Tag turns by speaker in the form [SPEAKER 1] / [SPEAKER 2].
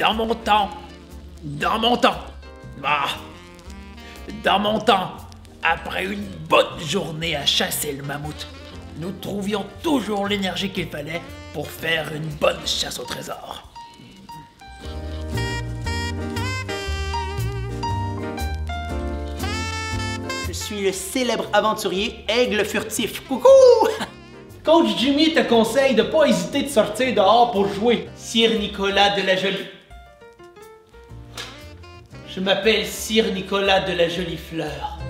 [SPEAKER 1] Dans mon temps, dans mon temps, ah, dans mon temps, après une bonne journée à chasser le mammouth, nous trouvions toujours l'énergie qu'il fallait pour faire une bonne chasse au trésor.
[SPEAKER 2] Je suis le célèbre aventurier Aigle Furtif. Coucou!
[SPEAKER 3] Coach Jimmy te conseille de pas hésiter de sortir dehors pour jouer.
[SPEAKER 2] Sire Nicolas de la Jolie.
[SPEAKER 3] Je m'appelle Sire Nicolas de la Jolie Fleur.